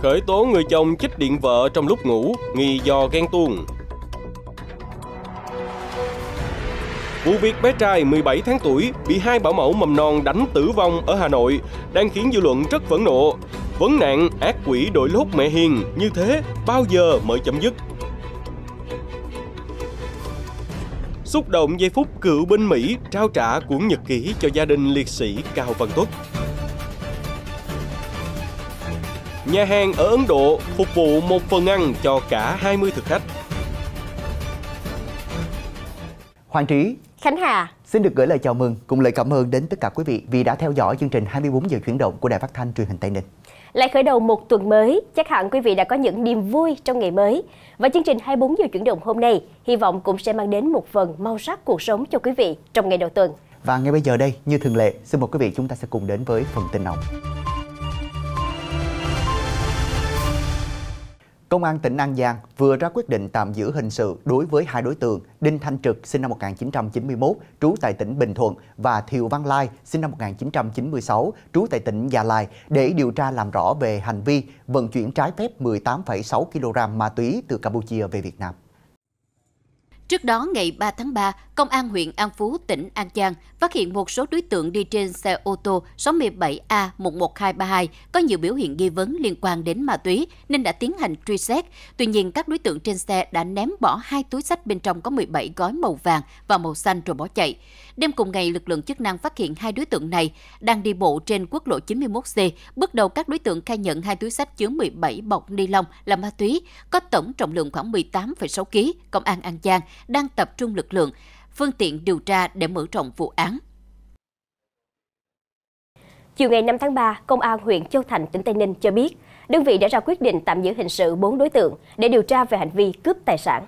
Khởi tố người chồng chích điện vợ trong lúc ngủ, nghi do ghen tuông. Vụ việc bé trai 17 tháng tuổi bị hai bảo mẫu mầm non đánh tử vong ở Hà Nội đang khiến dư luận rất phẫn nộ. Vấn nạn ác quỷ đội lốt mẹ hiền như thế bao giờ mới chấm dứt? Xúc động giây phút cựu binh Mỹ trao trả cuốn nhật ký cho gia đình liệt sĩ Cao Văn Tuất. Nhà hàng ở Ấn Độ phục vụ một phần ăn cho cả 20 thực khách. Hoàng Trí, Khánh Hà xin được gửi lời chào mừng cùng lời cảm ơn đến tất cả quý vị vì đã theo dõi chương trình 24 giờ chuyển động của Đài Phát thanh Truyền hình Tây Ninh. Lại khởi đầu một tuần mới, chắc hẳn quý vị đã có những niềm vui trong ngày mới. Và chương trình 24 giờ chuyển động hôm nay hy vọng cũng sẽ mang đến một phần màu sắc cuộc sống cho quý vị trong ngày đầu tuần. Và ngay bây giờ đây, như thường lệ, xin mời quý vị chúng ta sẽ cùng đến với phần tin nóng. Công an tỉnh An Giang vừa ra quyết định tạm giữ hình sự đối với hai đối tượng Đinh Thanh Trực sinh năm 1991, trú tại tỉnh Bình Thuận và Thiều Văn Lai sinh năm 1996, trú tại tỉnh Gia Lai để điều tra làm rõ về hành vi vận chuyển trái phép 18,6 kg ma túy từ Campuchia về Việt Nam. Trước đó, ngày 3 tháng 3, Công an huyện An Phú, tỉnh An Giang phát hiện một số đối tượng đi trên xe ô tô 67A11232 có nhiều biểu hiện nghi vấn liên quan đến ma túy nên đã tiến hành truy xét. Tuy nhiên, các đối tượng trên xe đã ném bỏ 2 túi xách bên trong có 17 gói màu vàng và màu xanh rồi bỏ chạy. Đêm cùng ngày, lực lượng chức năng phát hiện hai đối tượng này đang đi bộ trên quốc lộ 91C. Bước đầu, các đối tượng khai nhận hai túi xách chứa 17 bọc ni lông là ma túy, có tổng trọng lượng khoảng 18,6 kg. Công an An Giang đang tập trung lực lượng, phương tiện điều tra để mở rộng vụ án. Chiều ngày 5 tháng 3, Công an huyện Châu Thành, tỉnh Tây Ninh cho biết, đơn vị đã ra quyết định tạm giữ hình sự 4 đối tượng để điều tra về hành vi cướp tài sản.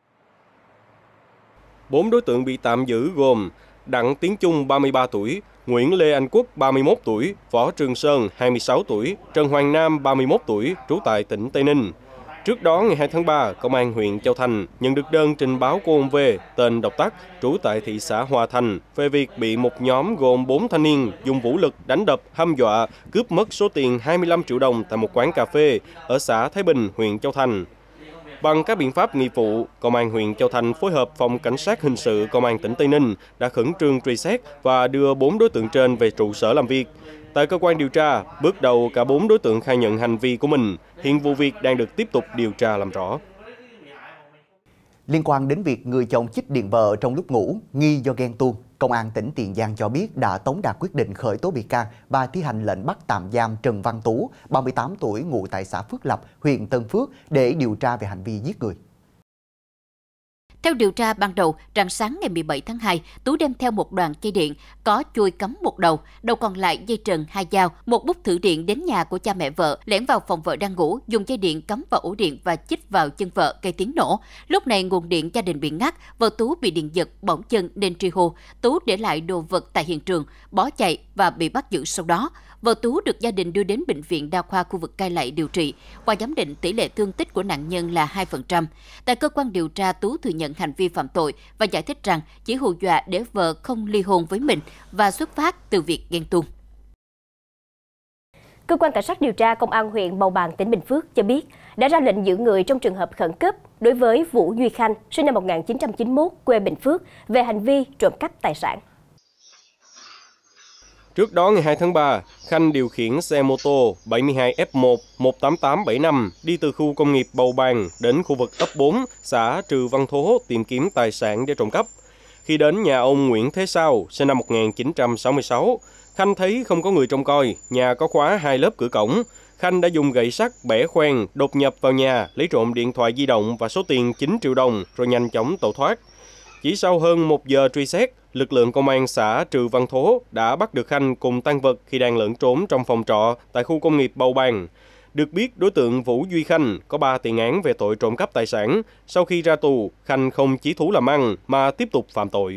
4 đối tượng bị tạm giữ gồm Đặng Tiến Trung 33 tuổi, Nguyễn Lê Anh Quốc 31 tuổi, Võ Trường Sơn 26 tuổi, Trần Hoàng Nam 31 tuổi, trú tại tỉnh Tây Ninh. Trước đó, ngày 2 tháng 3, Công an huyện Châu Thành nhận được đơn trình báo của ông V, tên độc tắc, trú tại thị xã Hòa Thành, về việc bị một nhóm gồm 4 thanh niên dùng vũ lực đánh đập, hăm dọa, cướp mất số tiền 25 triệu đồng tại một quán cà phê ở xã Thái Bình, huyện Châu Thành. Bằng các biện pháp nghiệp vụ, Công an huyện Châu Thành phối hợp Phòng Cảnh sát Hình sự Công an tỉnh Tây Ninh đã khẩn trương truy xét và đưa 4 đối tượng trên về trụ sở làm việc. Tại cơ quan điều tra, bước đầu cả 4 đối tượng khai nhận hành vi của mình. Hiện vụ việc đang được tiếp tục điều tra làm rõ. Liên quan đến việc người chồng chích điện vợ trong lúc ngủ, nghi do ghen tuông, Công an tỉnh Tiền Giang cho biết đã tống đạt quyết định khởi tố bị can và thi hành lệnh bắt tạm giam Trần Văn Tú, 38 tuổi, ngụ tại xã Phước Lập, huyện Tân Phước để điều tra về hành vi giết người. Theo điều tra ban đầu, rạng sáng ngày 17 tháng 2, Tú đem theo một đoạn dây điện có chuôi cắm một đầu còn lại dây trần 2 dao, một bút thử điện đến nhà của cha mẹ vợ, lẻn vào phòng vợ đang ngủ, dùng dây điện cắm vào ổ điện và chích vào chân vợ gây tiếng nổ. Lúc này nguồn điện gia đình bị ngắt, vợ Tú bị điện giật bỏng chân nên truy hô. Tú để lại đồ vật tại hiện trường, bỏ chạy và bị bắt giữ sau đó. Vợ Tú được gia đình đưa đến bệnh viện đa khoa khu vực Cai Lậy điều trị. Qua giám định, tỷ lệ thương tích của nạn nhân là 2%. Tại cơ quan điều tra, Tú thừa nhận hành vi phạm tội và giải thích rằng chỉ hù dọa để vợ không ly hôn với mình và xuất phát từ việc ghen tuông. Cơ quan Cảnh sát điều tra Công an huyện Bầu Bàng, tỉnh Bình Phước cho biết đã ra lệnh giữ người trong trường hợp khẩn cấp đối với Vũ Duy Khanh, sinh năm 1991, quê Bình Phước, về hành vi trộm cắp tài sản. Trước đó, ngày 2 tháng 3, Khanh điều khiển xe mô tô 72F1 18875 đi từ khu công nghiệp Bầu Bàng đến khu vực ấp 4, xã Trừ Văn Thố tìm kiếm tài sản để trộm cắp. Khi đến nhà ông Nguyễn Thế Sao, sinh năm 1966, Khanh thấy không có người trông coi, nhà có khóa 2 lớp cửa cổng. Khanh đã dùng gậy sắt bẻ khoen, đột nhập vào nhà, lấy trộm điện thoại di động và số tiền 9 triệu đồng rồi nhanh chóng tẩu thoát. Chỉ sau hơn 1 giờ truy xét, lực lượng công an xã Trừ Văn Thố đã bắt được Khanh cùng tang vật khi đang lẫn trốn trong phòng trọ tại khu công nghiệp Bầu Bàng. Được biết, đối tượng Vũ Duy Khanh có 3 tiền án về tội trộm cắp tài sản. Sau khi ra tù, Khanh không chí thú làm ăn mà tiếp tục phạm tội.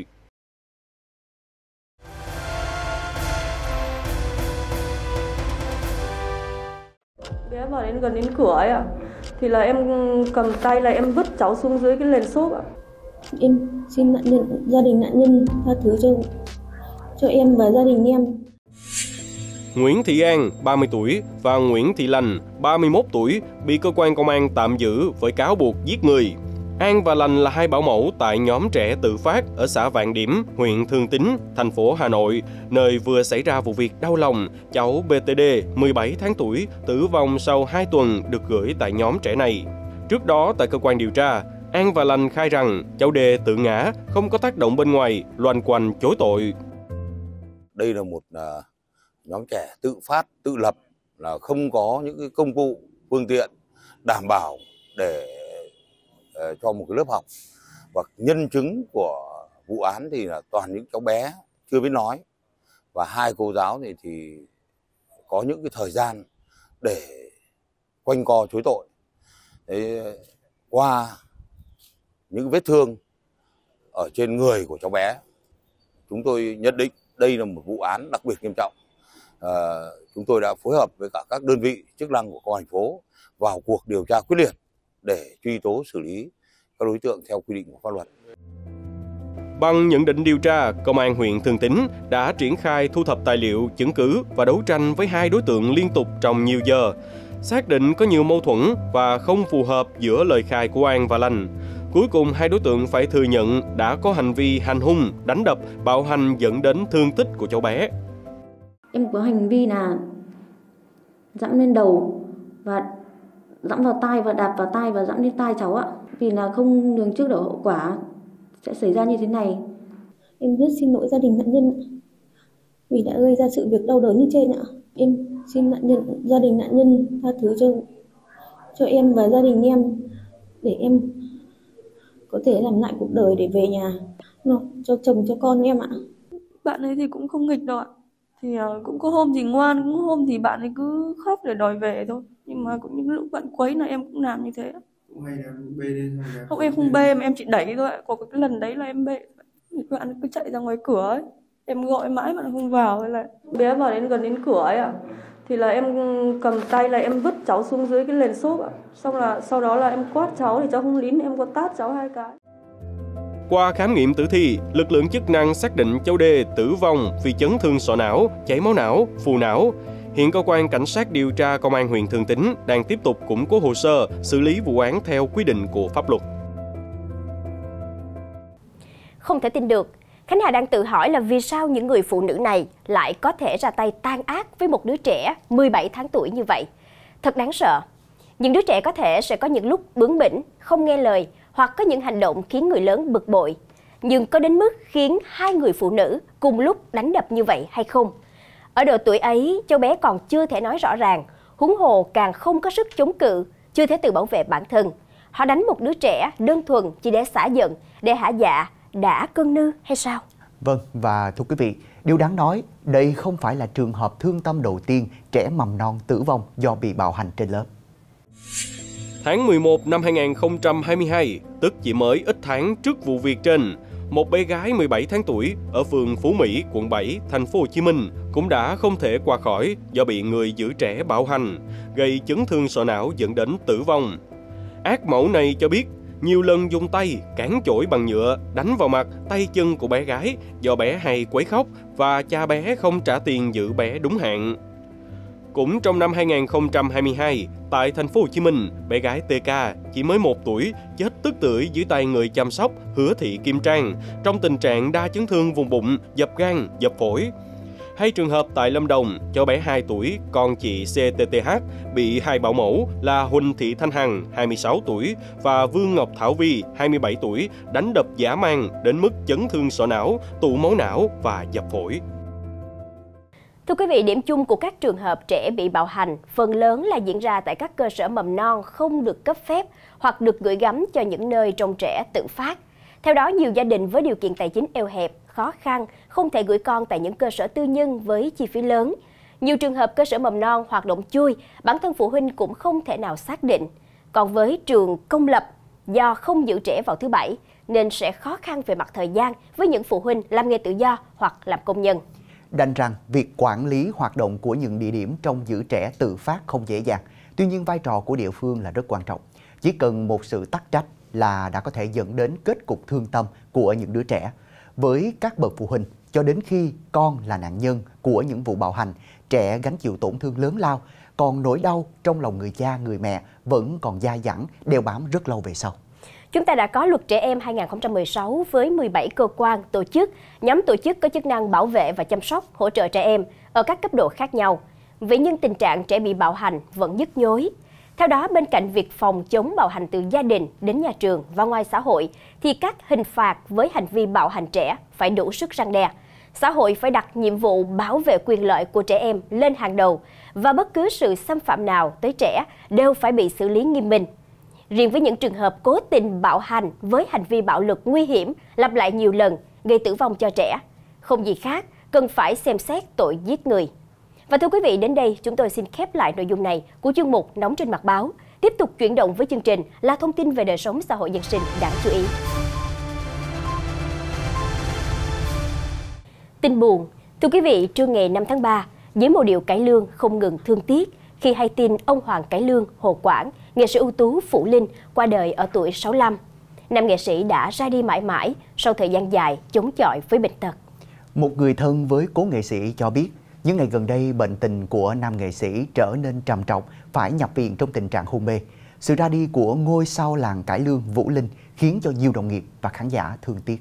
Bé vào đến gần đến cửa ấy ạ, thì là em cầm tay là em vứt cháu xuống dưới cái nền xốp ạ. Em xin gia đình nạn nhân tha thứ cho em và gia đình em. Nguyễn Thị An, 30 tuổi và Nguyễn Thị Lành, 31 tuổi bị cơ quan công an tạm giữ với cáo buộc giết người. An và Lành là hai bảo mẫu tại nhóm trẻ tự phát ở xã Vạn Điểm, huyện Thường Tín, thành phố Hà Nội, nơi vừa xảy ra vụ việc đau lòng cháu BTD, 17 tháng tuổi, tử vong sau 2 tuần được gửi tại nhóm trẻ này. Trước đó, tại cơ quan điều tra, An và Lành khai rằng cháu D tự ngã, không có tác động bên ngoài, loanh quanh chối tội. Đây là một nhóm trẻ tự phát, tự lập, là không có những cái công cụ, phương tiện đảm bảo để cho một cái lớp học. Và nhân chứng của vụ án thì là toàn những cháu bé chưa biết nói, và hai cô giáo thì có những cái thời gian để quanh co chối tội. Thế, qua những vết thương ở trên người của cháu bé, chúng tôi nhận định đây là một vụ án đặc biệt nghiêm trọng. Chúng tôi đã phối hợp với cả các đơn vị chức năng của công an thành phố vào cuộc điều tra quyết liệt để truy tố xử lý các đối tượng theo quy định của pháp luật. Bằng nhận định điều tra, Công an huyện Thường Tín đã triển khai thu thập tài liệu, chứng cứ và đấu tranh với hai đối tượng liên tục trong nhiều giờ. Xác định có nhiều mâu thuẫn và không phù hợp giữa lời khai của An và Lành. Cuối cùng, hai đối tượng phải thừa nhận đã có hành vi hành hung, đánh đập, bạo hành dẫn đến thương tích của cháu bé. Em có hành vi là dẫm lên đầu và dẫm vào tai và đạp vào tai và dẫm lên tai cháu ạ. Vì là không lường trước được hậu quả sẽ xảy ra như thế này. Em rất xin lỗi gia đình nạn nhân vì đã gây ra sự việc đau đớn như trên ạ. Em xin gia đình nạn nhân tha thứ cho em và gia đình em để em có thể làm lại cuộc đời để về nhà cho chồng cho con em ạ. Bạn ấy thì cũng không nghịch đâu ạ. Thì cũng có hôm thì ngoan, cũng hôm thì bạn ấy cứ khóc để đòi về thôi. Nhưng mà cũng những lúc bạn quấy là em cũng làm như thế. Không, em không bê mà em chỉ đẩy thôi ạ. Có cái lần đấy là em bê. Bạn cứ chạy ra ngoài cửa ấy. Em gọi mãi bạn không vào. Hay là bé vào đến gần đến cửa ấy ạ. Thì là em cầm tay là em vứt cháu xuống dưới cái nền xốp ạ. Sau đó là em quát cháu thì cháu không lín, em có tát cháu 2 cái. Qua khám nghiệm tử thi, lực lượng chức năng xác định cháu D tử vong vì chấn thương sọ não, chảy máu não, phù não. Hiện cơ quan cảnh sát điều tra Công an huyện Thường Tín đang tiếp tục củng cố hồ sơ, xử lý vụ án theo quy định của pháp luật. Không thể tin được, Khánh Hà đang tự hỏi là vì sao những người phụ nữ này lại có thể ra tay tàn ác với một đứa trẻ 17 tháng tuổi như vậy. Thật đáng sợ. Những đứa trẻ có thể sẽ có những lúc bướng bỉnh, không nghe lời hoặc có những hành động khiến người lớn bực bội. Nhưng có đến mức khiến hai người phụ nữ cùng lúc đánh đập như vậy hay không? Ở độ tuổi ấy, cháu bé còn chưa thể nói rõ ràng, huống hồ càng không có sức chống cự, chưa thể tự bảo vệ bản thân. Họ đánh một đứa trẻ đơn thuần chỉ để xả giận, để hả dạ, đã cơn nư hay sao? Vâng, và thưa quý vị, điều đáng nói, đây không phải là trường hợp thương tâm đầu tiên trẻ mầm non tử vong do bị bạo hành trên lớp. Tháng 11 năm 2022, tức chỉ mới ít tháng trước vụ việc trên, một bé gái 17 tháng tuổi ở phường Phú Mỹ, quận 7, thành phố Hồ Chí Minh cũng đã không thể qua khỏi do bị người giữ trẻ bạo hành, gây chấn thương sọ não dẫn đến tử vong. Ác mẫu này cho biết nhiều lần dùng tay cán chổi bằng nhựa đánh vào mặt, tay chân của bé gái do bé hay quấy khóc và cha bé không trả tiền giữ bé đúng hạn. Cũng trong năm 2022, tại thành phố Hồ Chí Minh, bé gái TK chỉ mới 1 tuổi chết tức tưởi dưới tay người chăm sóc Hứa Thị Kim Trang trong tình trạng đa chấn thương vùng bụng, dập gan, dập phổi. Hay trường hợp tại Lâm Đồng, cháu bé 2 tuổi, con chị CTTH bị hai bảo mẫu là Huỳnh Thị Thanh Hằng, 26 tuổi và Vương Ngọc Thảo Vi, 27 tuổi đánh đập dã man đến mức chấn thương sọ não, tụ máu não và dập phổi. Thưa quý vị, điểm chung của các trường hợp trẻ bị bạo hành phần lớn là diễn ra tại các cơ sở mầm non không được cấp phép hoặc được gửi gắm cho những nơi trông trẻ tự phát. Theo đó, nhiều gia đình với điều kiện tài chính eo hẹp, khó khăn, không thể gửi con tại những cơ sở tư nhân với chi phí lớn. Nhiều trường hợp cơ sở mầm non hoạt động chui, bản thân phụ huynh cũng không thể nào xác định. Còn với trường công lập, do không giữ trẻ vào thứ Bảy, nên sẽ khó khăn về mặt thời gian với những phụ huynh làm nghề tự do hoặc làm công nhân. Đành rằng việc quản lý hoạt động của những địa điểm trông giữ trẻ tự phát không dễ dàng. Tuy nhiên vai trò của địa phương là rất quan trọng. Chỉ cần một sự tắc trách là đã có thể dẫn đến kết cục thương tâm của những đứa trẻ. Với các bậc phụ huynh, cho đến khi con là nạn nhân của những vụ bạo hành, trẻ gánh chịu tổn thương lớn lao, còn nỗi đau trong lòng người cha, người mẹ vẫn còn dai dẳng, đeo bám rất lâu về sau. Chúng ta đã có Luật Trẻ Em 2016 với 17 cơ quan, tổ chức, nhóm tổ chức có chức năng bảo vệ và chăm sóc, hỗ trợ trẻ em ở các cấp độ khác nhau. Vậy nhưng tình trạng trẻ bị bạo hành vẫn nhức nhối. Theo đó, bên cạnh việc phòng chống bạo hành từ gia đình đến nhà trường và ngoài xã hội, thì các hình phạt với hành vi bạo hành trẻ phải đủ sức răn đe. Xã hội phải đặt nhiệm vụ bảo vệ quyền lợi của trẻ em lên hàng đầu và bất cứ sự xâm phạm nào tới trẻ đều phải bị xử lý nghiêm minh. Riêng với những trường hợp cố tình bạo hành với hành vi bạo lực nguy hiểm lặp lại nhiều lần gây tử vong cho trẻ, không gì khác cần phải xem xét tội giết người. Và thưa quý vị, đến đây chúng tôi xin khép lại nội dung này của chuyên mục Nóng trên mặt báo. Tiếp tục chuyển động với chương trình là thông tin về đời sống xã hội dân sinh đáng chú ý. Tin buồn, thưa quý vị, trưa ngày 5 tháng 3, với màu điệu cải lương không ngừng thương tiếc khi hay tin ông Hoàng Cải Lương, Hồ Quảng, nghệ sĩ ưu tú Phụ Linh qua đời ở tuổi 65. Nam nghệ sĩ đã ra đi mãi mãi sau thời gian dài chống chọi với bệnh tật. Một người thân với cố nghệ sĩ cho biết, những ngày gần đây bệnh tình của nam nghệ sĩ trở nên trầm trọng, phải nhập viện trong tình trạng hôn mê. Sự ra đi của ngôi sao làng cải lương Vũ Linh khiến cho nhiều đồng nghiệp và khán giả thương tiếc.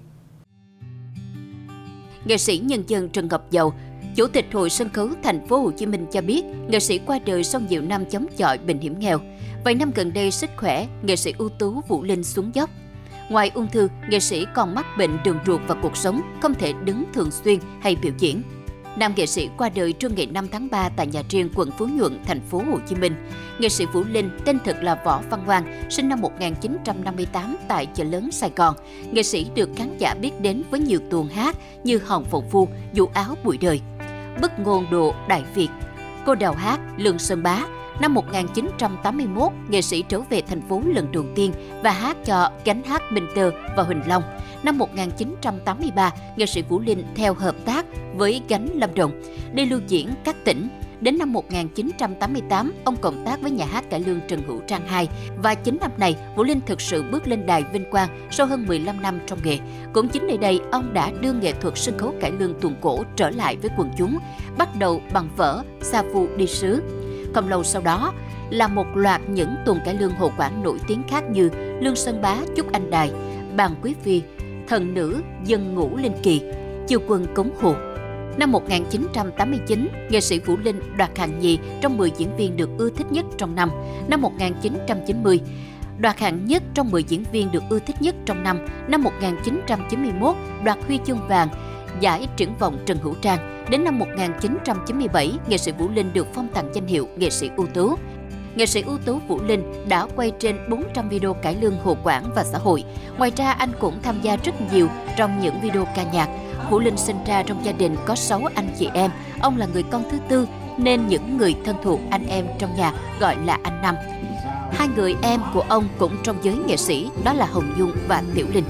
Nghệ sĩ nhân dân Trần Ngọc Dầu, Chủ tịch Hội Sân khấu Thành phố Hồ Chí Minh cho biết, nghệ sĩ qua đời sau nhiều năm chống chọi bệnh hiểm nghèo. Vài năm gần đây sức khỏe nghệ sĩ ưu tú Vũ Linh xuống dốc. Ngoài ung thư, nghệ sĩ còn mắc bệnh đường ruột và cuộc sống, không thể đứng thường xuyên hay biểu diễn. Nam nghệ sĩ qua đời trưa ngày 5 tháng 3 tại nhà riêng quận Phú Nhuận, thành phố Hồ Chí Minh. Nghệ sĩ Vũ Linh, tên thực là Võ Văn Ngoan, sinh năm 1958 tại chợ lớn Sài Gòn. Nghệ sĩ được khán giả biết đến với nhiều tuồng hát như Hòn Phụng Phu, Dù Áo Bụi Đời, Bức Ngôn Độ Đại Việt, Cô Đào Hát, Lương Sơn Bá. Năm 1981, nghệ sĩ trở về thành phố lần đầu tiên và hát cho Gánh Hát Minh Tơ và Huỳnh Long. Năm 1983, nghệ sĩ Vũ Linh theo hợp tác với Gánh Lâm Đồng đi lưu diễn các tỉnh. Đến năm 1988, ông cộng tác với nhà hát cải lương Trần Hữu Trang II và chính năm này, Vũ Linh thực sự bước lên đài vinh quang sau hơn 15 năm trong nghề. Cũng chính nơi đây, ông đã đưa nghệ thuật sân khấu cải lương tuồng cổ trở lại với quần chúng, bắt đầu bằng vở Sa Phu Đi Sứ. Không lâu sau đó là một loạt những tuồng cải lương Hồ Quảng nổi tiếng khác như Lương Sơn Bá, Chúc Anh Đài, Bàn Quý Phi, Thần Nữ, Dân Ngũ Linh Kỳ, Chiêu Quân Cống Hồ. Năm 1989, nghệ sĩ Vũ Linh đoạt hạng nhì trong 10 diễn viên được ưa thích nhất trong năm. Năm 1990, đoạt hạng nhất trong 10 diễn viên được ưa thích nhất trong năm. Năm 1991, đoạt huy chương vàng giải Triển vọng Trần Hữu Trang. Đến năm 1997, nghệ sĩ Vũ Linh được phong tặng danh hiệu nghệ sĩ ưu tú. Nghệ sĩ ưu tú Vũ Linh đã quay trên 400 video cải lương Hồ Quảng và xã hội. Ngoài ra, anh cũng tham gia rất nhiều trong những video ca nhạc. Vũ Linh sinh ra trong gia đình có 6 anh chị em. Ông là người con thứ tư, nên những người thân thuộc anh em trong nhà gọi là anh Năm. Hai người em của ông cũng trong giới nghệ sĩ, đó là Hồng Nhung và Tiểu Linh.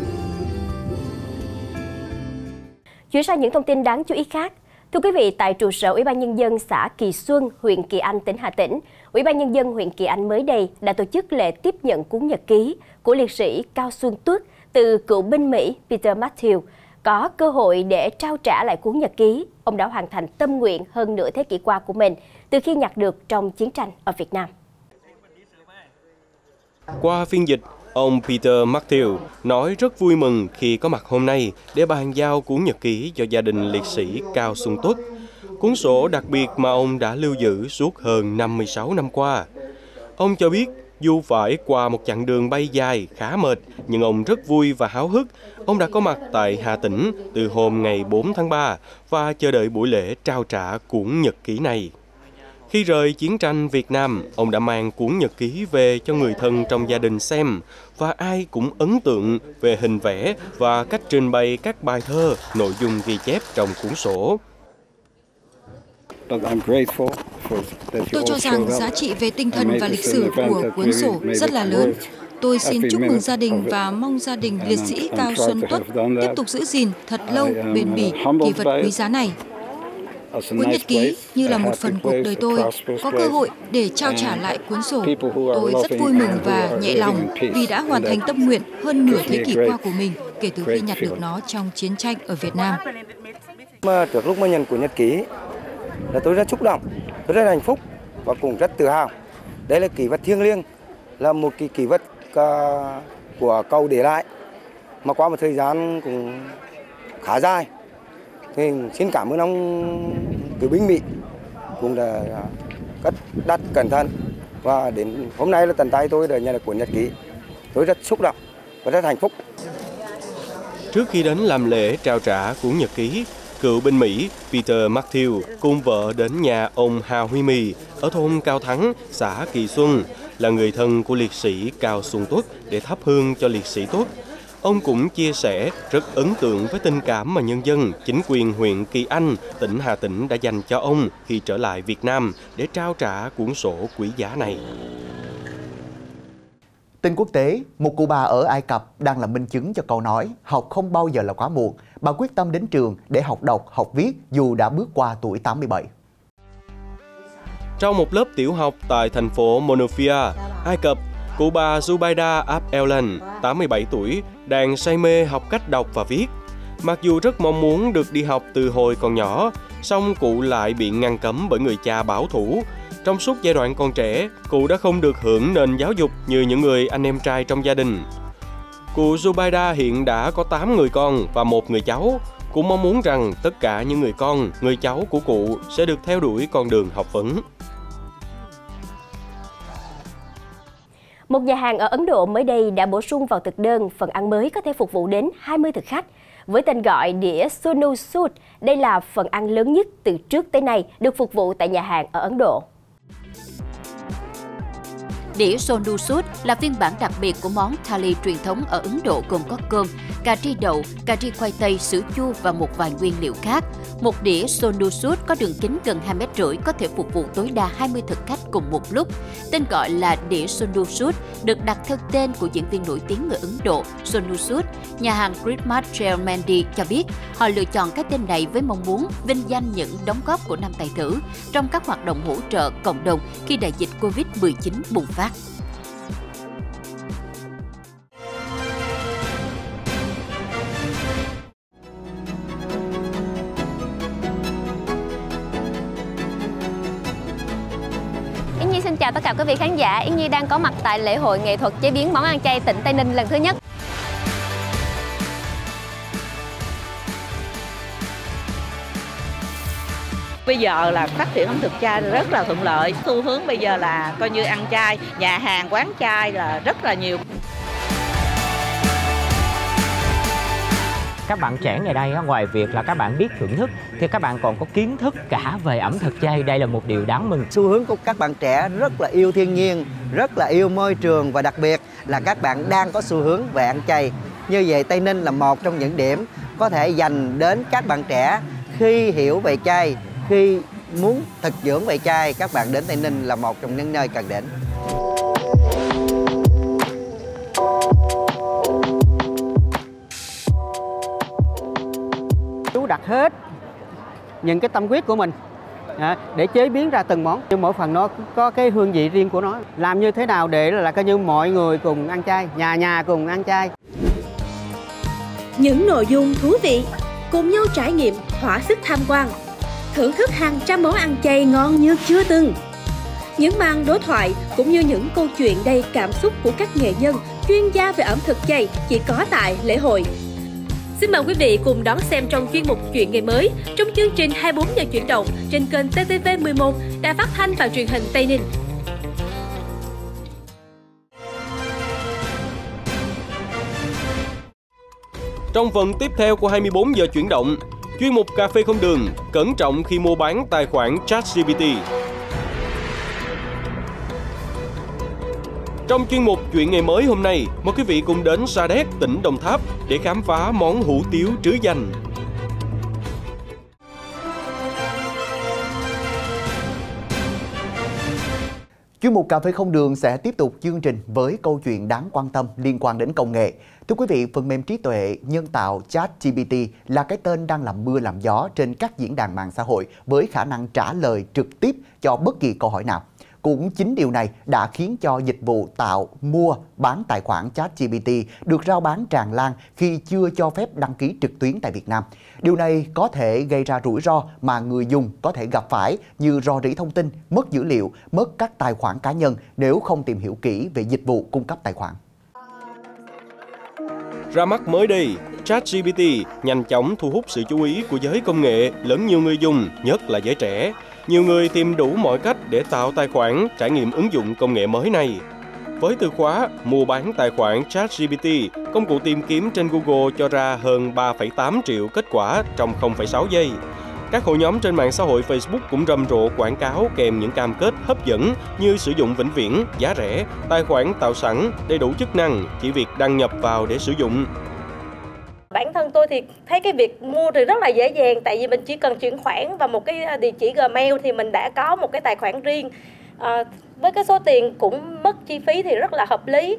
Chuyển sang những thông tin đáng chú ý khác. Thưa quý vị, tại trụ sở Ủy ban Nhân dân xã Kỳ Xuân, huyện Kỳ Anh, tỉnh Hà Tĩnh, Ủy ban Nhân dân huyện Kỳ Anh mới đây đã tổ chức lễ tiếp nhận cuốn nhật ký của liệt sĩ Cao Xuân Tuất từ cựu binh Mỹ Peter Matthew. Có cơ hội để trao trả lại cuốn nhật ký, ông đã hoàn thành tâm nguyện hơn nửa thế kỷ qua của mình từ khi nhặt được trong chiến tranh ở Việt Nam. Qua phiên dịch, ông Peter Matthew nói rất vui mừng khi có mặt hôm nay để bàn giao cuốn nhật ký cho gia đình liệt sĩ Cao Xuân Tuất. Cuốn sổ đặc biệt mà ông đã lưu giữ suốt hơn 56 năm qua. Ông cho biết dù phải qua một chặng đường bay dài khá mệt, nhưng ông rất vui và háo hức. Ông đã có mặt tại Hà Tĩnh từ hôm ngày 4 tháng 3 và chờ đợi buổi lễ trao trả cuốn nhật ký này. Khi rời chiến tranh Việt Nam, ông đã mang cuốn nhật ký về cho người thân trong gia đình xem và ai cũng ấn tượng về hình vẽ và cách trình bày các bài thơ, nội dung ghi chép trong cuốn sổ. Tôi cho rằng giá trị về tinh thần và lịch sử của cuốn sổ rất là lớn. Tôi xin chúc mừng gia đình và mong gia đình liệt sĩ Cao Xuân Tuất tiếp tục giữ gìn thật lâu, bền bỉ kỳ vật quý giá này. Cuốn nhật ký như là một phần cuộc đời tôi, có cơ hội để trao trả lại cuốn sổ. Tôi rất vui mừng và nhẹ lòng vì đã hoàn thành tâm nguyện hơn nửa thế kỷ qua của mình kể từ khi nhặt được nó trong chiến tranh ở Việt Nam. Trước lúc mà nhận cuốn nhật ký là tôi rất xúc động, tôi rất hạnh phúc và cũng rất tự hào. Đây là kỷ vật thiêng liêng, là một cái kỷ vật của cậu để lại mà qua một thời gian cũng khá dài. Thì xin cảm ơn ông cựu binh Mỹ cũng đã cất đặt cẩn thận, và đến hôm nay là tận tay tôi đã nhận được cuốn nhật ký. Tôi rất xúc động và rất hạnh phúc. Trước khi đến làm lễ trao trả cuốn nhật ký, cựu binh Mỹ Peter Matthew cùng vợ đến nhà ông Hà Huy Mì ở thôn Cao Thắng, xã Kỳ Xuân, là người thân của liệt sĩ Cao Xuân Tuất để thắp hương cho liệt sĩ Tuất. Ông cũng chia sẻ rất ấn tượng với tình cảm mà nhân dân, chính quyền huyện Kỳ Anh, tỉnh Hà Tĩnh đã dành cho ông khi trở lại Việt Nam để trao trả cuốn sổ quý giá này. Tin quốc tế, một cụ bà ở Ai Cập đang là minh chứng cho câu nói học không bao giờ là quá muộn. Bà quyết tâm đến trường để học đọc, học viết dù đã bước qua tuổi 87. Trong một lớp tiểu học tại thành phố Monrovia, Ai Cập, cụ bà Zubaida Abdelan, 87 tuổi, đang say mê học cách đọc và viết. Mặc dù rất mong muốn được đi học từ hồi còn nhỏ, song cụ lại bị ngăn cấm bởi người cha bảo thủ. Trong suốt giai đoạn còn trẻ, cụ đã không được hưởng nền giáo dục như những người anh em trai trong gia đình. Cụ Zubaida hiện đã có 8 người con và 1 người cháu. Cụ mong muốn rằng tất cả những người con, người cháu của cụ sẽ được theo đuổi con đường học vấn. Một nhà hàng ở Ấn Độ mới đây đã bổ sung vào thực đơn phần ăn mới có thể phục vụ đến 20 thực khách. Với tên gọi đĩa Sonu Sood, đây là phần ăn lớn nhất từ trước tới nay được phục vụ tại nhà hàng ở Ấn Độ. Đĩa Sonu Sood là phiên bản đặc biệt của món thali truyền thống ở Ấn Độ gồm có cơm, cà ri đậu, cà ri khoai tây, sữa chua và một vài nguyên liệu khác. Một đĩa Sonu Sood có đường kính gần 2,5 mét có thể phục vụ tối đa 20 thực khách cùng một lúc. Tên gọi là đĩa Sonu Sood được đặt theo tên của diễn viên nổi tiếng người Ấn Độ Sonu Sood. Nhà hàng Christmas Trail Mandy cho biết họ lựa chọn cái tên này với mong muốn vinh danh những đóng góp của nam tài tử trong các hoạt động hỗ trợ cộng đồng khi đại dịch Covid-19 bùng phát. Xin chào tất cả quý vị khán giả. Yến Nhi đang có mặt tại lễ hội nghệ thuật chế biến món ăn chay tỉnh Tây Ninh lần thứ nhất. Bây giờ là phát triển ẩm thực chay rất là thuận lợi. Xu hướng bây giờ là coi như ăn chay, nhà hàng quán chay là rất là nhiều. Các bạn trẻ ngày đây ngoài việc là các bạn biết thưởng thức thì các bạn còn có kiến thức cả về ẩm thực chay. Đây là một điều đáng mừng. Xu hướng của các bạn trẻ rất là yêu thiên nhiên, rất là yêu môi trường và đặc biệt là các bạn đang có xu hướng về ăn chay. Như vậy Tây Ninh là một trong những điểm có thể dành đến các bạn trẻ khi hiểu về chay, khi muốn thực dưỡng về chay. Các bạn đến Tây Ninh là một trong những nơi cần đến. Chú đặt hết những cái tâm huyết của mình để chế biến ra từng món, nhưng mỗi phần nó có cái hương vị riêng của nó. Làm như thế nào để là coi như mọi người cùng ăn chay, nhà cùng ăn chay. Những nội dung thú vị, cùng nhau trải nghiệm, thỏa sức tham quan, thưởng thức hàng trăm món ăn chay ngon như chưa từng. Những màn đối thoại cũng như những câu chuyện đầy cảm xúc của các nghệ nhân, chuyên gia về ẩm thực chay chỉ có tại lễ hội. Xin mời quý vị cùng đón xem trong chuyên mục Chuyện Ngày Mới trong chương trình 24 giờ chuyển động trên kênh TTV11, Đài Phát thanh và Truyền hình Tây Ninh. Trong phần tiếp theo của 24 giờ chuyển động, chuyên mục Cà phê không đường, cẩn trọng khi mua bán tài khoản ChatGPT. Trong chuyên mục Chuyện Ngày Mới hôm nay, mời quý vị cùng đến Sa Đéc, tỉnh Đồng Tháp để khám phá món hủ tiếu trứ danh. Chuyên mục Cà phê không đường sẽ tiếp tục chương trình với câu chuyện đáng quan tâm liên quan đến công nghệ. Thưa quý vị, phần mềm trí tuệ nhân tạo ChatGPT là cái tên đang làm mưa làm gió trên các diễn đàn mạng xã hội với khả năng trả lời trực tiếp cho bất kỳ câu hỏi nào. cũng chính điều này đã khiến cho dịch vụ tạo, mua, bán tài khoản ChatGPT được rao bán tràn lan khi chưa cho phép đăng ký trực tuyến tại Việt Nam. Điều này có thể gây ra rủi ro mà người dùng có thể gặp phải như rò rỉ thông tin, mất dữ liệu, mất các tài khoản cá nhân nếu không tìm hiểu kỹ về dịch vụ cung cấp tài khoản. Ra mắt mới đây, ChatGPT nhanh chóng thu hút sự chú ý của giới công nghệ lẫn nhiều người dùng, nhất là giới trẻ. Nhiều người tìm đủ mọi cách để tạo tài khoản, trải nghiệm ứng dụng công nghệ mới này. Với từ khóa mua bán tài khoản ChatGPT, công cụ tìm kiếm trên Google cho ra hơn 3,8 triệu kết quả trong 0,6 giây. Các hội nhóm trên mạng xã hội Facebook cũng rầm rộ quảng cáo kèm những cam kết hấp dẫn như sử dụng vĩnh viễn, giá rẻ, tài khoản tạo sẵn, đầy đủ chức năng, chỉ việc đăng nhập vào để sử dụng. Bản thân tôi thì thấy cái việc mua thì rất là dễ dàng, tại vì mình chỉ cần chuyển khoản và một cái địa chỉ Gmail thì mình đã có một cái tài khoản riêng. Với cái số tiền cũng mất chi phí thì rất là hợp lý.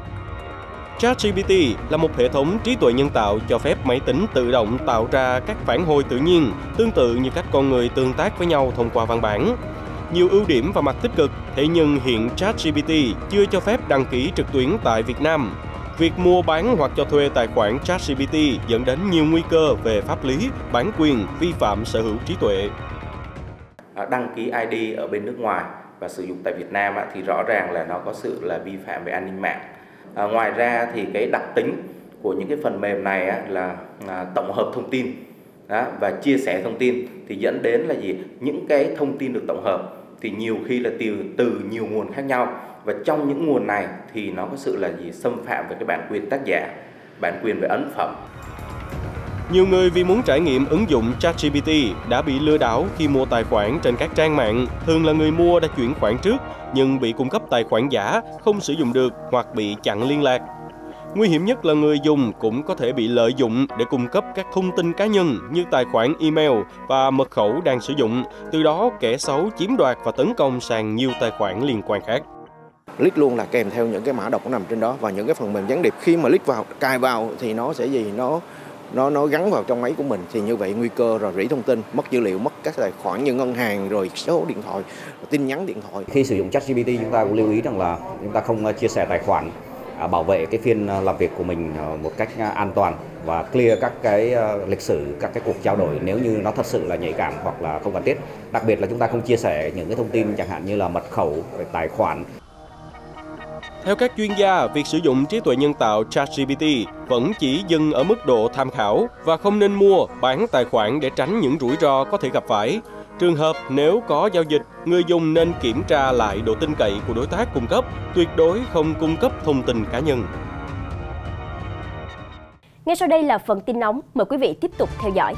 ChatGPT là một hệ thống trí tuệ nhân tạo cho phép máy tính tự động tạo ra các phản hồi tự nhiên, tương tự như cách con người tương tác với nhau thông qua văn bản. Nhiều ưu điểm và mặt tích cực, thế nhưng hiện ChatGPT chưa cho phép đăng ký trực tuyến tại Việt Nam. Việc mua bán hoặc cho thuê tài khoản ChatGPT dẫn đến nhiều nguy cơ về pháp lý, bản quyền, vi phạm sở hữu trí tuệ. Đăng ký ID ở bên nước ngoài và sử dụng tại Việt Nam thì rõ ràng là nó có sự là vi phạm về an ninh mạng. Ngoài ra thì cái đặc tính của những cái phần mềm này là tổng hợp thông tin và chia sẻ thông tin, thì dẫn đến là gì? Những cái thông tin được tổng hợp thì nhiều khi là từ nhiều nguồn khác nhau, và trong những nguồn này thì nó có sự là gì? Xâm phạm về cái bản quyền tác giả, bản quyền về ấn phẩm. Nhiều người vì muốn trải nghiệm ứng dụng ChatGPT đã bị lừa đảo khi mua tài khoản trên các trang mạng. Thường là người mua đã chuyển khoản trước nhưng bị cung cấp tài khoản giả, không sử dụng được hoặc bị chặn liên lạc. Nguy hiểm nhất là người dùng cũng có thể bị lợi dụng để cung cấp các thông tin cá nhân như tài khoản email và mật khẩu đang sử dụng. Từ đó kẻ xấu chiếm đoạt và tấn công sang nhiều tài khoản liên quan khác. Click luôn là kèm theo những cái mã độc nằm trên đó, và những cái phần mềm gián điệp khi mà click vào, cài vào thì nó sẽ gì? Nó gắn vào trong máy của mình, thì như vậy nguy cơ rò rỉ thông tin, mất dữ liệu, mất các tài khoản như ngân hàng, rồi số điện thoại, tin nhắn điện thoại. Khi sử dụng ChatGPT, chúng ta cũng lưu ý rằng là chúng ta không chia sẻ tài khoản, bảo vệ cái phiên làm việc của mình một cách an toàn và clear các cái lịch sử, các cái cuộc trao đổi nếu như nó thật sự là nhạy cảm hoặc là không cần thiết. Đặc biệt là chúng ta không chia sẻ những cái thông tin chẳng hạn như là mật khẩu, tài khoản. Theo các chuyên gia, việc sử dụng trí tuệ nhân tạo ChatGPT vẫn chỉ dừng ở mức độ tham khảo và không nên mua, bán tài khoản để tránh những rủi ro có thể gặp phải. Trường hợp nếu có giao dịch, người dùng nên kiểm tra lại độ tin cậy của đối tác cung cấp, tuyệt đối không cung cấp thông tin cá nhân. Ngay sau đây là phần tin nóng, mời quý vị tiếp tục theo dõi.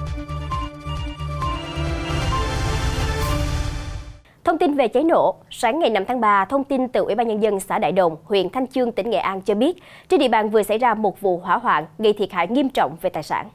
Thông tin về cháy nổ, sáng ngày 5 tháng 3, thông tin từ Ủy ban Nhân dân xã Đại Đồng, huyện Thanh Chương, tỉnh Nghệ An cho biết, trên địa bàn vừa xảy ra một vụ hỏa hoạn gây thiệt hại nghiêm trọng về tài sản.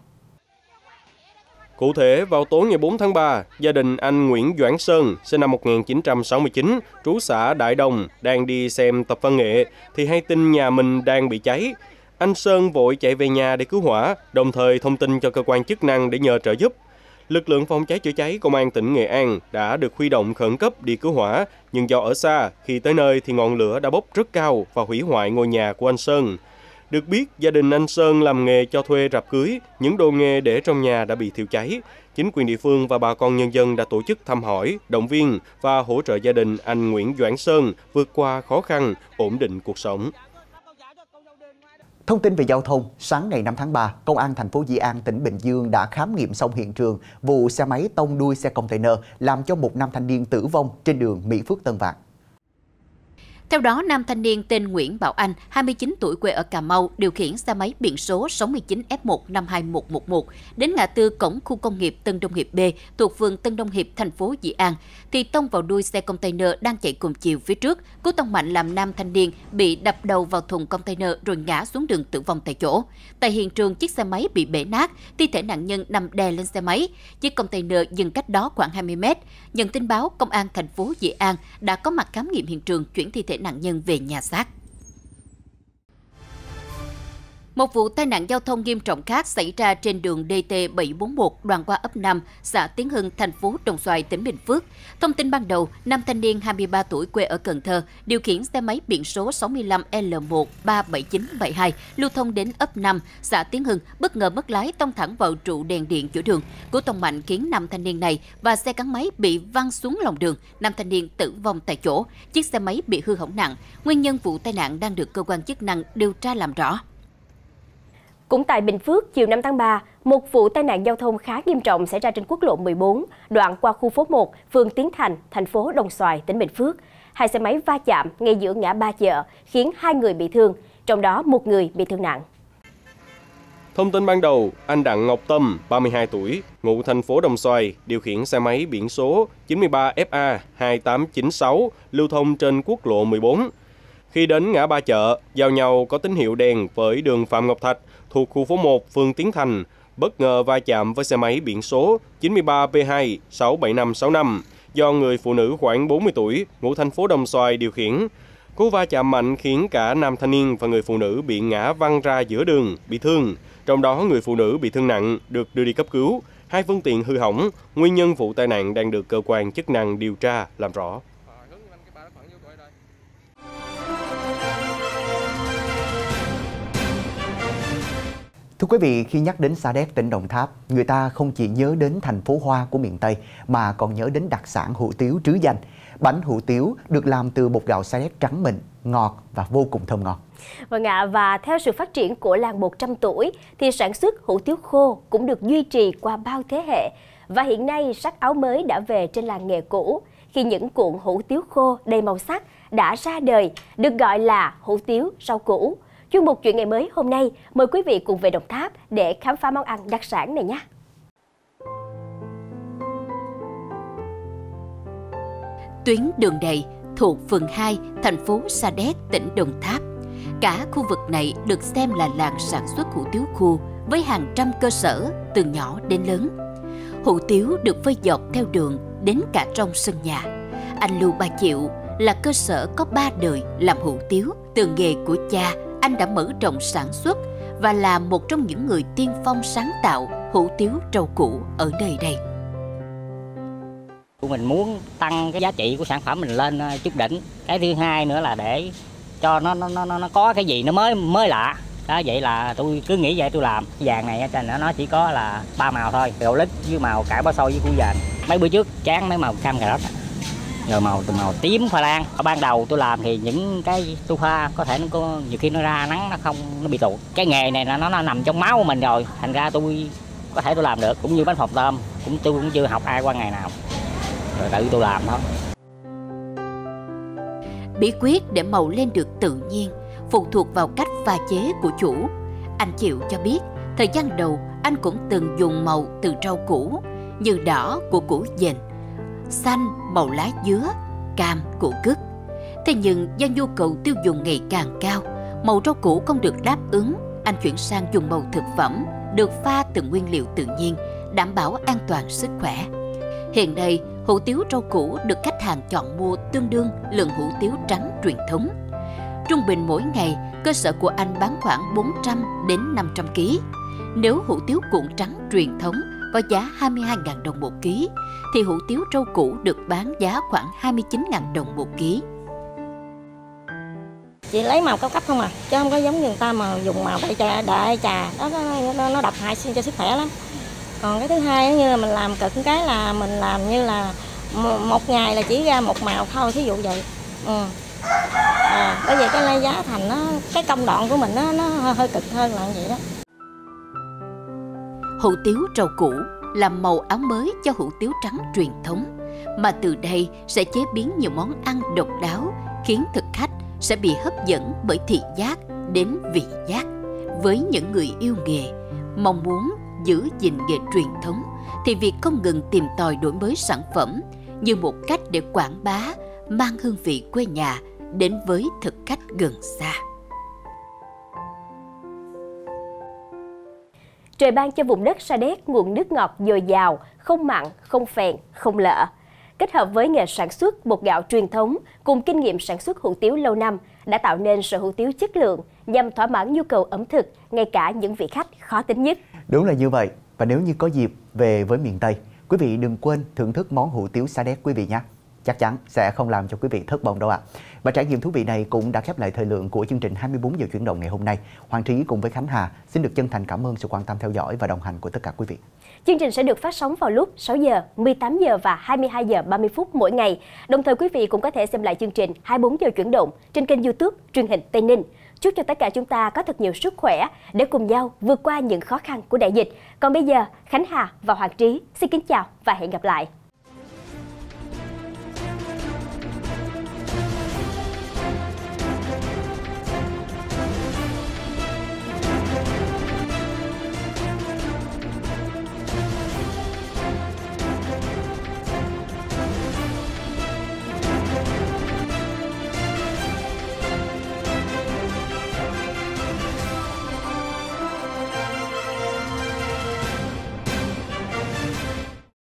Cụ thể, vào tối ngày 4 tháng 3, gia đình anh Nguyễn Doãn Sơn, sinh năm 1969, trú xã Đại Đồng, đang đi xem tập văn nghệ, thì hay tin nhà mình đang bị cháy. Anh Sơn vội chạy về nhà để cứu hỏa, đồng thời thông tin cho cơ quan chức năng để nhờ trợ giúp. Lực lượng phòng cháy chữa cháy Công an tỉnh Nghệ An đã được huy động khẩn cấp đi cứu hỏa, nhưng do ở xa, khi tới nơi thì ngọn lửa đã bốc rất cao và hủy hoại ngôi nhà của anh Sơn. Được biết, gia đình anh Sơn làm nghề cho thuê rạp cưới, những đồ nghề để trong nhà đã bị thiêu cháy. Chính quyền địa phương và bà con nhân dân đã tổ chức thăm hỏi, động viên và hỗ trợ gia đình anh Nguyễn Doãn Sơn vượt qua khó khăn, ổn định cuộc sống. Thông tin về giao thông, sáng ngày 5 tháng 3, Công an thành phố Dĩ An, tỉnh Bình Dương đã khám nghiệm xong hiện trường vụ xe máy tông đuôi xe container làm cho một nam thanh niên tử vong trên đường Mỹ Phước - Tân Vạn. Theo đó, nam thanh niên tên Nguyễn Bảo Anh, 29 tuổi, quê ở Cà Mau, điều khiển xe máy biển số 69F1521111 đến ngã tư cổng khu công nghiệp Tân Đông Hiệp B thuộc phường Tân Đông Hiệp, thành phố Dĩ An, thì tông vào đuôi xe container đang chạy cùng chiều phía trước. Cú tông mạnh làm nam thanh niên bị đập đầu vào thùng container rồi ngã xuống đường tử vong tại chỗ. Tại hiện trường, chiếc xe máy bị bể nát, thi thể nạn nhân nằm đè lên xe máy. Chiếc container dừng cách đó khoảng 20 mét. Nhận tin báo, Công an thành phố Dĩ An đã có mặt khám nghiệm hiện trường, chuyển thi thể nạn nhân về nhà xác. Một vụ tai nạn giao thông nghiêm trọng khác xảy ra trên đường DT741 đoạn qua ấp 5, xã Tiến Hưng, thành phố Đồng Xoài, tỉnh Bình Phước. Thông tin ban đầu, nam thanh niên 23 tuổi quê ở Cần Thơ điều khiển xe máy biển số 65L137972 lưu thông đến ấp 5, xã Tiến Hưng, bất ngờ mất lái tông thẳng vào trụ đèn điện giữa đường. Cú tông mạnh khiến nam thanh niên này và xe gắn máy bị văng xuống lòng đường. Nam thanh niên tử vong tại chỗ, chiếc xe máy bị hư hỏng nặng. Nguyên nhân vụ tai nạn đang được cơ quan chức năng điều tra làm rõ. Cũng tại Bình Phước, chiều 5 tháng 3, một vụ tai nạn giao thông khá nghiêm trọng xảy ra trên quốc lộ 14, đoạn qua khu phố 1, phường Tiến Thành, thành phố Đồng Xoài, tỉnh Bình Phước. Hai xe máy va chạm ngay giữa ngã ba chợ, khiến 2 người bị thương, trong đó 1 người bị thương nặng. Thông tin ban đầu, anh Đặng Ngọc Tâm, 32 tuổi, ngụ thành phố Đồng Xoài, điều khiển xe máy biển số 93FA2896 lưu thông trên quốc lộ 14. Khi đến ngã ba chợ, giao nhau có tín hiệu đèn với đường Phạm Ngọc Thạch thuộc khu phố 1, phường Tiến Thành, bất ngờ va chạm với xe máy biển số 93P2-67565 do người phụ nữ khoảng 40 tuổi, ngụ thành phố Đồng Xoài điều khiển. Cú va chạm mạnh khiến cả nam thanh niên và người phụ nữ bị ngã văng ra giữa đường, bị thương. Trong đó người phụ nữ bị thương nặng, được đưa đi cấp cứu. 2 phương tiện hư hỏng. Nguyên nhân vụ tai nạn đang được cơ quan chức năng điều tra làm rõ. Thưa quý vị, khi nhắc đến Sa Đéc, tỉnh Đồng Tháp, người ta không chỉ nhớ đến thành phố hoa của miền Tây mà còn nhớ đến đặc sản hủ tiếu trứ danh. Bánh hủ tiếu được làm từ bột gạo Sa Đéc trắng mịn, ngọt và vô cùng thơm ngon. Vâng ạ, và theo sự phát triển của làng 100 tuổi thì sản xuất hủ tiếu khô cũng được duy trì qua bao thế hệ. Và hiện nay sắc áo mới đã về trên làng nghề cũ khi những cuộn hủ tiếu khô đầy màu sắc đã ra đời, được gọi là hủ tiếu rau củ. Chuyên mục Chuyện Ngày Mới hôm nay mời quý vị cùng về Đồng Tháp để khám phá món ăn đặc sản này nhé. Tuyến đường đầy thuộc phường 2, thành phố Sa Đéc, tỉnh Đồng Tháp. Cả khu vực này được xem là làng sản xuất hủ tiếu khô với hàng trăm cơ sở từ nhỏ đến lớn. Hủ tiếu được phơi dọc theo đường đến cả trong sân nhà. Anh Lưu Ba Triệu là cơ sở có 3 đời làm hủ tiếu. Từ nghề của cha, anh đã mở rộng sản xuất và là một trong những người tiên phong sáng tạo hủ tiếu rau củ ở nơi đây. Mình muốn tăng cái giá trị của sản phẩm mình lên chút đỉnh. Cái thứ hai nữa là để cho nó có cái gì nó mới lạ. Đó, vậy là tôi cứ nghĩ vậy tôi làm. Vàng này trên nó chỉ có là 3 màu thôi, gạo lít với màu cải bó xôi với củ vàng. Mấy bữa trước chán mấy màu cam cà rốt. Rồi màu tím khoai lang. Ở ban đầu tôi làm thì những cái tôi pha có thể nó có nhiều khi nó ra nắng nó bị tụt. Cái nghề này nó nằm trong máu của mình rồi, thành ra tôi có thể tôi làm được. Cũng như bánh phồng tôm, tôi cũng chưa học ai qua ngày nào. Rồi tự tôi làm thôi. Bí quyết để màu lên được tự nhiên phụ thuộc vào cách pha chế của chủ. Anh Triệu cho biết, thời gian đầu anh cũng từng dùng màu từ rau củ như đỏ của củ dền, xanh màu lá dứa, cam củ cứt. Thế nhưng do nhu cầu tiêu dùng ngày càng cao, màu rau củ không được đáp ứng, anh chuyển sang dùng màu thực phẩm được pha từ nguyên liệu tự nhiên, đảm bảo an toàn sức khỏe. Hiện nay, hủ tiếu rau củ được khách hàng chọn mua tương đương lượng hủ tiếu trắng truyền thống. Trung bình mỗi ngày, cơ sở của anh bán khoảng 400 đến 500 kg. Nếu hủ tiếu cuộn trắng truyền thống có giá 22.000 đồng một ký, thì hủ tiếu rau củ được bán giá khoảng 29.000 đồng một ký. Chị lấy màu cao cấp không à, chứ không có giống người ta mà dùng màu đại trà, nó độc hại cho sức khỏe lắm. Còn cái thứ hai như là mình làm cực cái là mình làm như là một ngày là chỉ ra một màu thôi, thí dụ vậy. Bởi vậy cái giá thành cái công đoạn của mình nó hơi cực hơn là vậy đó. Hủ tiếu rau củ là màu áo mới cho hủ tiếu trắng truyền thống, mà từ đây sẽ chế biến nhiều món ăn độc đáo, khiến thực khách sẽ bị hấp dẫn bởi thị giác đến vị giác. Với những người yêu nghề, mong muốn giữ gìn nghề truyền thống thì việc không ngừng tìm tòi đổi mới sản phẩm như một cách để quảng bá, mang hương vị quê nhà đến với thực khách gần xa. Trời ban cho vùng đất Sa Đéc nguồn nước ngọt dồi dào, không mặn, không phèn, không lợ. Kết hợp với nghề sản xuất bột gạo truyền thống cùng kinh nghiệm sản xuất hủ tiếu lâu năm đã tạo nên sở hủ tiếu chất lượng, nhằm thỏa mãn nhu cầu ẩm thực, ngay cả những vị khách khó tính nhất. Đúng là như vậy. Và nếu như có dịp về với miền Tây, quý vị đừng quên thưởng thức món hủ tiếu Sa Đéc quý vị nhé. Chắc chắn sẽ không làm cho quý vị thất vọng đâu ạ. Và trải nghiệm thú vị này cũng đã khép lại thời lượng của chương trình 24 giờ chuyển động ngày hôm nay. Hoàng Trí cùng với Khánh Hà xin được chân thành cảm ơn sự quan tâm theo dõi và đồng hành của tất cả quý vị. Chương trình sẽ được phát sóng vào lúc 6 giờ, 18 giờ và 22 giờ 30 phút mỗi ngày. Đồng thời quý vị cũng có thể xem lại chương trình 24 giờ chuyển động trên kênh YouTube Truyền hình Tây Ninh. Chúc cho tất cả chúng ta có thật nhiều sức khỏe để cùng nhau vượt qua những khó khăn của đại dịch. Còn bây giờ, Khánh Hà và Hoàng Trí xin kính chào và hẹn gặp lại.